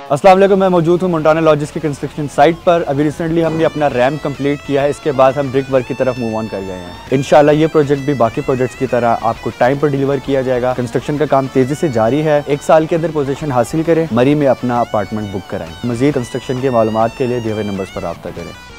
अस्सलाम वालेकुम, मैं मौजूद हूँ मोंटाना लॉजिस की कंस्ट्रक्शन साइट पर। अभी रिसेंटली हमने अपना रैम्प कंप्लीट किया है, इसके बाद हम ब्रिक वर्क की तरफ मूव ऑन कर गए हैं। इंशाल्लाह ये प्रोजेक्ट भी बाकी प्रोजेक्ट्स की तरह आपको टाइम पर डिलीवर किया जाएगा। कंस्ट्रक्शन का काम तेजी से जारी है। 1 साल के अंदर पोजीशन हासिल करें, मरी में अपना अपार्टमेंट बुक कराएं। मजीद कंस्ट्रक्शन के मालूमात के लिए दिए हुए नंबर्स पर रब्ता करें।